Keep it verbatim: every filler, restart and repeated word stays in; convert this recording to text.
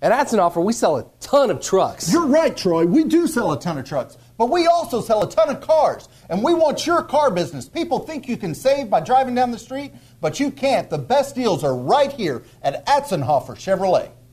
At Atz we sell a ton of trucks. You're right, Troy. We do sell a ton of trucks, but we also sell a ton of cars, and we want your car business. People think you can save by driving down the street, but you can't. The best deals are right here at Atz Chevrolet.